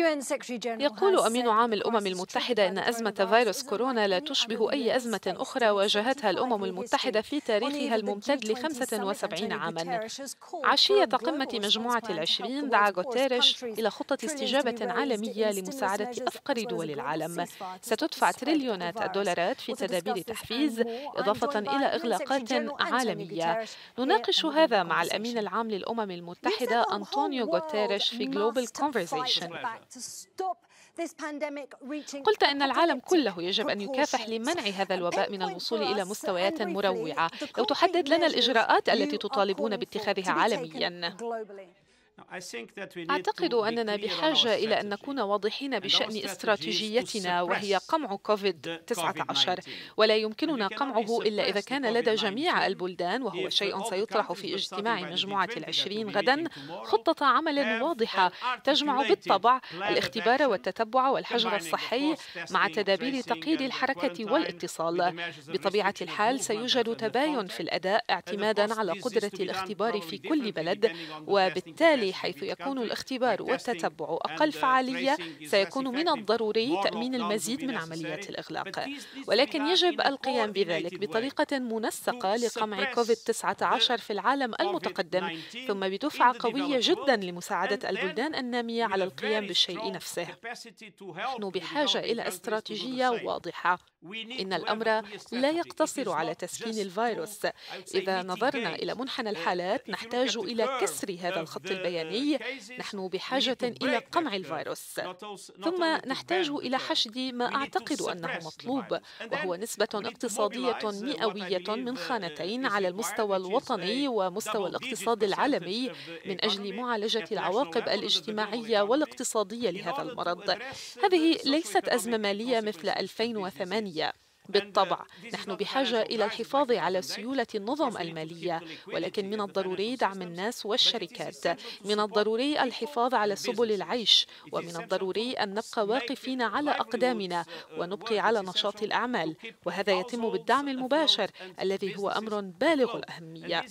يقول أمين عام الأمم المتحدة إن أزمة فيروس كورونا لا تشبه أي أزمة أخرى واجهتها الأمم المتحدة في تاريخها الممتد ل75 عاماً. عشية قمة مجموعة العشرين دعا غوتيريش إلى خطة استجابة عالمية لمساعدة أفقر دول العالم ستدفع تريليونات الدولارات في تدابير تحفيز إضافة إلى إغلاقات عالمية. نناقش هذا مع الأمين العام للأمم المتحدة أنطونيو غوتيريش في Global Conversation. قلت إن العالم كله يجب أن يكافح لمنع هذا الوباء من الوصول إلى مستويات مروعة. لو تحدد لنا الإجراءات التي تطالبون باتخاذها عالمياً. أعتقد أننا بحاجة إلى أن نكون واضحين بشأن استراتيجيتنا وهي قمع كوفيد-19 ولا يمكننا قمعه إلا إذا كان لدى جميع البلدان وهو شيء سيطرح في اجتماع مجموعة العشرين غدا خطة عمل واضحة تجمع بالطبع الاختبار والتتبع والحجر الصحي مع تدابير تقييد الحركة والاتصال. بطبيعة الحال سيوجد تباين في الأداء اعتمادا على قدرة الاختبار في كل بلد وبالتالي حيث يكون الاختبار والتتبع أقل فعالية سيكون من الضروري تأمين المزيد من عمليات الإغلاق ولكن يجب القيام بذلك بطريقة منسقة لقمع كوفيد-19 في العالم المتقدم ثم بدفعة قوية جدا لمساعدة البلدان النامية على القيام بالشيء نفسه. نحن بحاجة إلى استراتيجية واضحة. إن الأمر لا يقتصر على تسكين الفيروس. إذا نظرنا إلى منحنى الحالات نحتاج إلى كسر هذا الخط البياني. نحن بحاجة إلى قمع الفيروس ثم نحتاج إلى حشد ما أعتقد أنه مطلوب وهو نسبة اقتصادية مئوية من خانتين على المستوى الوطني ومستوى الاقتصاد العالمي من أجل معالجة العواقب الاجتماعية والاقتصادية لهذا المرض. هذه ليست أزمة مالية مثل 2008. بالطبع نحن بحاجة إلى الحفاظ على سيولة النظم المالية ولكن من الضروري دعم الناس والشركات. من الضروري الحفاظ على سبل العيش ومن الضروري أن نبقى واقفين على أقدامنا ونبقي على نشاط الأعمال وهذا يتم بالدعم المباشر الذي هو أمر بالغ الأهمية.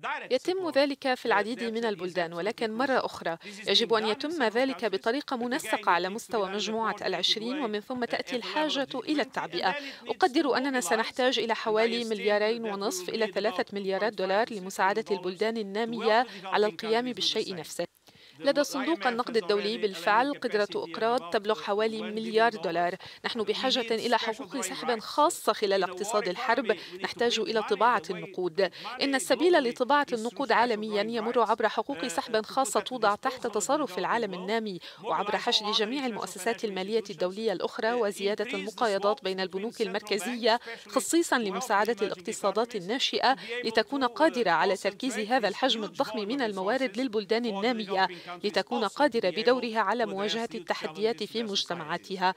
يتم ذلك في العديد من البلدان ولكن مرة أخرى يجب أن يتم ذلك بطريقة منسقة على مستوى مجموعة العشرين ومن ثم تأتي الحاجة إلى التعبئة. أقدر أننا سنحتاج إلى حوالي 2.5 مليار إلى 3 مليارات دولار لمساعدة البلدان النامية على القيام بالشيء نفسه. لدى صندوق النقد الدولي بالفعل قدرة إقراض تبلغ حوالي 1 مليار دولار. نحن بحاجة إلى حقوق سحب خاصة خلال اقتصاد الحرب. نحتاج إلى طباعة النقود. إن السبيل لطباعة النقود عالميا يمر عبر حقوق سحب خاصة توضع تحت تصرف العالم النامي وعبر حشد جميع المؤسسات المالية الدولية الأخرى وزيادة المقايضات بين البنوك المركزية خصيصا لمساعدة الاقتصادات الناشئة لتكون قادرة على تركيز هذا الحجم الضخم من الموارد للبلدان النامية لتكون قادرة بدورها على مواجهة التحديات في مجتمعاتها.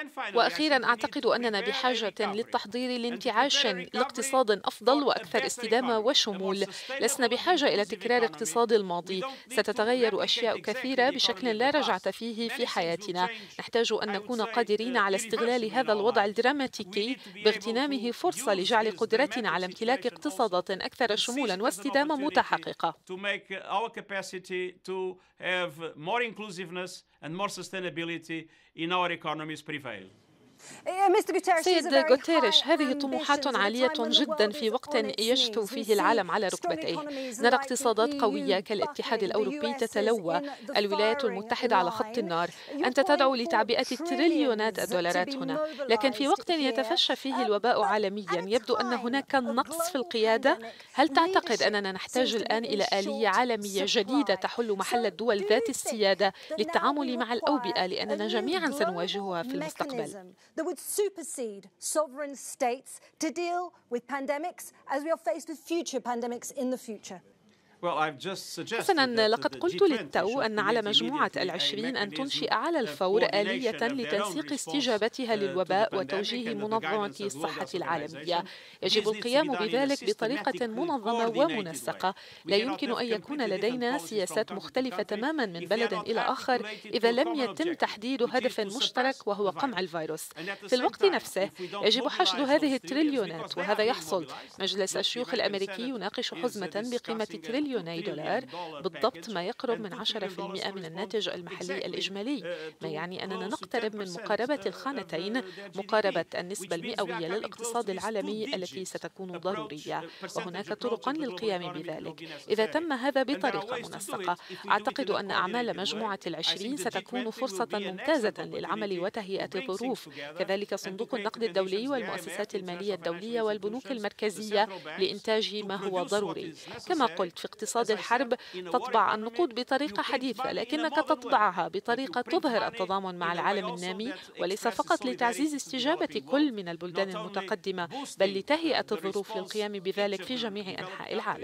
وأخيرا أعتقد أننا بحاجة للتحضير لانتعاش لاقتصاد أفضل وأكثر استدامة وشمول. لسنا بحاجة إلى تكرار اقتصاد الماضي. ستتغير أشياء كثيرة بشكل لا رجعة فيه في حياتنا. نحتاج أن نكون قادرين على استغلال هذا الوضع الدراماتيكي باغتنامه فرصة لجعل قدرتنا على امتلاك اقتصادات أكثر شمولا واستدامة متحققة. in our economies prevail. سيد غوتيريش، هذه طموحات عالية جدا في وقت يجثو فيه العالم على ركبتيه. نرى اقتصادات قوية كالاتحاد الأوروبي تتلوى، الولايات المتحدة على خط النار. أنت تدعو لتعبئة تريليونات الدولارات هنا، لكن في وقت يتفشى فيه الوباء عالميا يبدو أن هناك نقص في القيادة. هل تعتقد أننا نحتاج الآن إلى آلية عالمية جديدة تحل محل الدول ذات السيادة للتعامل مع الأوبئة لأننا جميعا سنواجهها في المستقبل؟ That would supersede sovereign states to deal with pandemics as we are faced with future pandemics in the future. حسناً، لقد قلت للتو أن على مجموعة العشرين أن تنشئ على الفور آلية لتنسيق استجابتها للوباء وتوجيه منظمة الصحة العالمية. يجب القيام بذلك بطريقة منظمة ومنسقة. لا يمكن أن يكون لدينا سياسات مختلفة تماماً من بلد إلى آخر إذا لم يتم تحديد هدف مشترك وهو قمع الفيروس. في الوقت نفسه يجب حشد هذه التريليونات وهذا يحصل. مجلس الشيوخ الأمريكي يناقش حزمة بقيمة تريليون بليوني دولار، بالضبط ما يقرب من 10% من الناتج المحلي الإجمالي، ما يعني أننا نقترب من مقاربة الخانتين، مقاربة النسبة المئوية للاقتصاد العالمي التي ستكون ضرورية، وهناك طرق للقيام بذلك إذا تم هذا بطريقة منسقة. أعتقد أن أعمال مجموعة ال20 ستكون فرصة ممتازة للعمل وتهيئة الظروف، كذلك صندوق النقد الدولي والمؤسسات المالية الدولية والبنوك المركزية لإنتاج ما هو ضروري. كما قلت، في اقتصاد الحرب تطبع النقود بطريقة حديثة، لكنك تطبعها بطريقة تظهر التضامن مع العالم النامي، وليس فقط لتعزيز استجابة كل من البلدان المتقدمة، بل لتهيئة الظروف للقيام بذلك في جميع أنحاء العالم.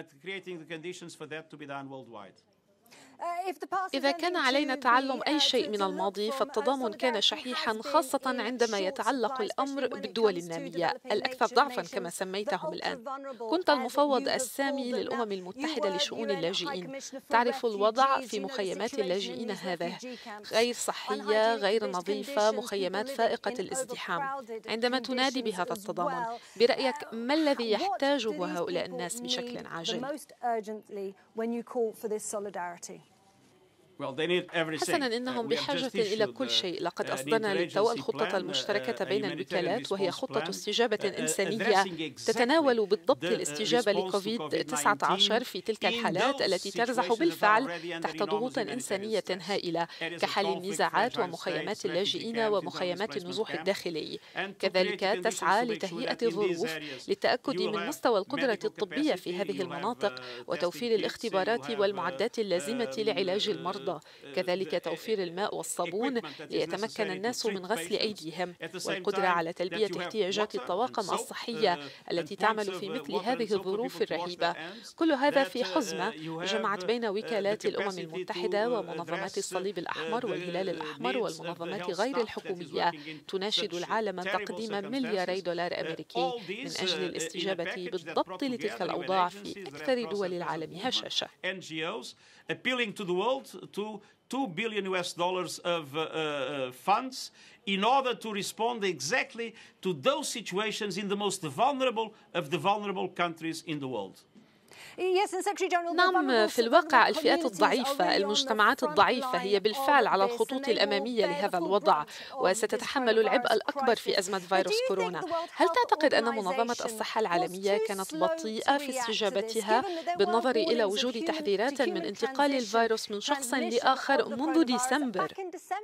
إذا كان علينا تعلم أي شيء من الماضي فالتضامن كان شحيحا، خاصة عندما يتعلق الأمر بالدول النامية الأكثر ضعفا كما سميتهم الآن. كنت المفوض السامي للأمم المتحدة لشؤون اللاجئين. تعرف الوضع في مخيمات اللاجئين هذا غير صحية، غير نظيفة، مخيمات فائقة الازدحام. عندما تنادي بهذا التضامن، برأيك ما الذي يحتاجه هؤلاء الناس بشكل عاجل؟ حسناً، إنهم بحاجة إلى كل شيء. لقد أصدرنا للتو الخطة المشتركة بين الوكالات، وهي خطة استجابة إنسانية تتناول بالضبط الاستجابة لكوفيد-19 في تلك الحالات التي ترزح بالفعل تحت ضغوط إنسانية هائلة، كحال النزاعات ومخيمات اللاجئين ومخيمات النزوح الداخلي. كذلك تسعى لتهيئة الظروف للتأكد من مستوى القدرة الطبية في هذه المناطق، وتوفير الاختبارات والمعدات اللازمة لعلاج المرضى، كذلك توفير الماء والصابون ليتمكن الناس من غسل أيديهم، والقدرة على تلبية احتياجات الطواقم الصحية التي تعمل في مثل هذه الظروف الرهيبة. كل هذا في حزمة جمعت بين وكالات الأمم المتحدة ومنظمات الصليب الأحمر والهلال الأحمر والمنظمات غير الحكومية، تناشد العالم تقديم $2 مليار أمريكي من أجل الاستجابة بالضبط لتلك الأوضاع في أكثر دول العالم هشاشة. Appealing to the world to $2 billion of funds in order to respond exactly to those situations in the most vulnerable of the vulnerable countries in the world. نعم، في الواقع الفئات الضعيفة، المجتمعات الضعيفة هي بالفعل على الخطوط الأمامية لهذا الوضع، وستتحمل العبء الأكبر في أزمة فيروس كورونا. هل تعتقد أن منظمة الصحة العالمية كانت بطيئة في استجابتها بالنظر إلى وجود تحذيرات من انتقال الفيروس من شخص لآخر منذ ديسمبر؟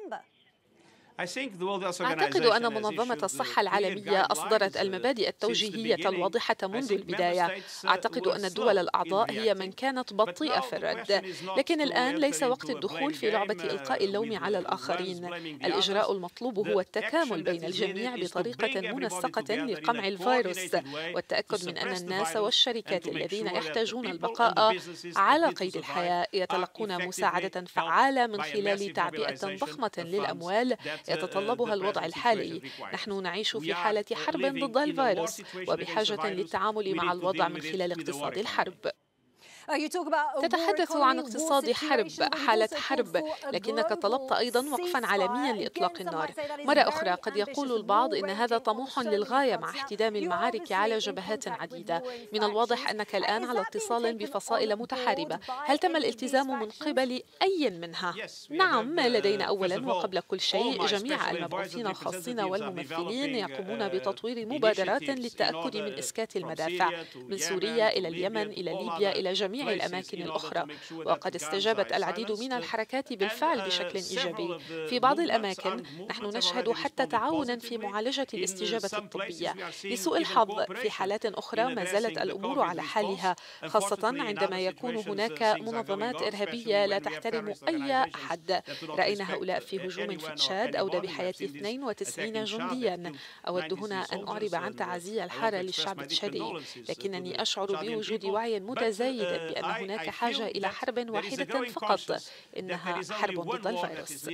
أعتقد أن منظمة الصحة العالمية أصدرت المبادئ التوجيهية الواضحة منذ البداية. أعتقد أن الدول الأعضاء هي من كانت بطيئة في الرد، لكن الآن ليس وقت الدخول في لعبة إلقاء اللوم على الآخرين. الإجراء المطلوب هو التكامل بين الجميع بطريقة منسقة لقمع الفيروس، والتأكد من أن الناس والشركات الذين يحتاجون البقاء على قيد الحياة يتلقون مساعدة فعالة من خلال تعبئة ضخمة للأموال يتطلبها الوضع الحالي. نحن نعيش في حالة حرب ضد الفيروس، وبحاجة للتعامل مع الوضع من خلال اقتصاد الحرب. تتحدث عن اقتصاد حرب، حالة حرب، لكنك طلبت أيضا وقفا عالميا لإطلاق النار. مرة أخرى قد يقول البعض إن هذا طموح للغاية مع احتدام المعارك على جبهات عديدة. من الواضح أنك الآن على اتصال بفصائل متحاربة. هل تم الالتزام من قبل أي منها؟ نعم، لدينا أولا وقبل كل شيء جميع المبعوثين الخاصين والممثلين يقومون بتطوير مبادرات للتأكد من إسكات المدافع من سوريا إلى اليمن إلى ليبيا إلى جميع الأماكن الأخرى، وقد استجابت العديد من الحركات بالفعل بشكل إيجابي. في بعض الأماكن نحن نشهد حتى تعاونا في معالجة الاستجابة الطبية. لسوء الحظ في حالات أخرى ما زالت الأمور على حالها، خاصة عندما يكون هناك منظمات إرهابية لا تحترم أي أحد. رأينا هؤلاء في هجوم في تشاد أودى بحياة 92 جنديا. أود هنا أن أعرب عن تعازي الحارة للشعب التشادي، لكنني أشعر بوجود وعي متزايد بأن هناك حاجة إلى حرب واحدة فقط، إنها حرب ضد الفيروس.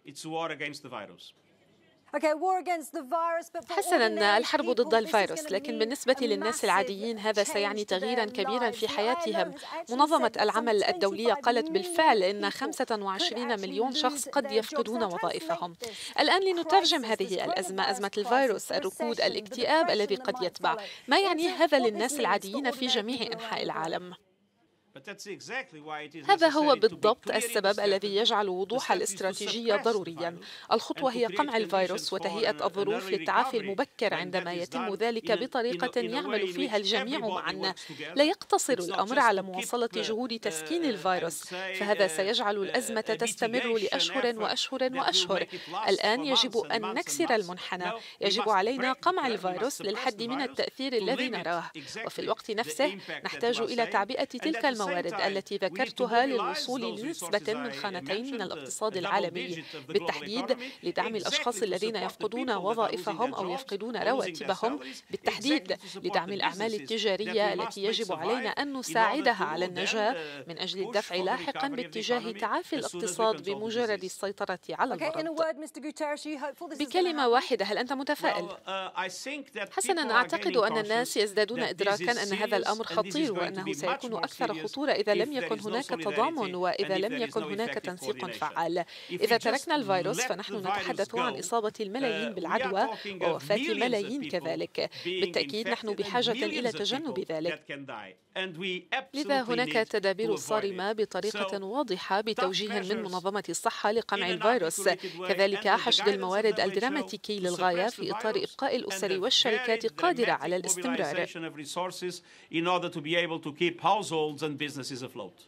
حسناً، الحرب ضد الفيروس، لكن بالنسبة للناس العاديين هذا سيعني تغييراً كبيراً في حياتهم. منظمة العمل الدولية قالت بالفعل إن 25 مليون شخص قد يفقدون وظائفهم. الآن لنترجم هذه الأزمة، أزمة الفيروس، الركود، الاكتئاب الذي قد يتبع. ما يعني هذا للناس العاديين في جميع أنحاء العالم؟ هذا هو بالضبط السبب الذي يجعل وضوح الاستراتيجية ضروريا. الخطوة هي قمع الفيروس وتهيئة الظروف للتعافي المبكر عندما يتم ذلك بطريقة يعمل فيها الجميع معا. لا يقتصر الأمر على مواصلة جهود تسكين الفيروس، فهذا سيجعل الأزمة تستمر لأشهر وأشهر وأشهر. الآن يجب أن نكسر المنحنى، يجب علينا قمع الفيروس للحد من التأثير الذي نراه، وفي الوقت نفسه نحتاج إلى تعبئة تلك الموارد التي ذكرتها للوصول لنسبة من خانتين من الاقتصاد العالمي، بالتحديد لدعم الأشخاص الذين يفقدون وظائفهم أو يفقدون رواتبهم، بالتحديد لدعم الأعمال التجارية التي يجب علينا أن نساعدها على النجاة من أجل الدفع لاحقا باتجاه تعافي الاقتصاد بمجرد السيطرة على المرض. بكلمة واحدة، هل أنت متفائل؟ حسناً، أعتقد أن الناس يزدادون إدراكاً أن هذا الأمر خطير وأنه سيكون أكثر خطورة إذا لم يكن هناك تضامن وإذا لم يكن هناك تنسيق فعال. إذا تركنا الفيروس فنحن نتحدث عن إصابة الملايين بالعدوى ووفاة ملايين كذلك. بالتأكيد نحن بحاجة إلى تجنب ذلك. لذا هناك تدابير صارمة بطريقة واضحة بتوجيه من منظمة الصحة لقمع الفيروس، كذلك حشد الموارد الدراماتيكي للغاية في إطار إبقاء الأسر والشركات قادرة على الاستمرار.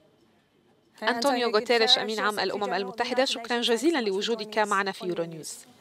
أنطونيو غوتيريش، أمين عام الأمم المتحدة، شكرا جزيلا لوجودك معنا في يورونيوز.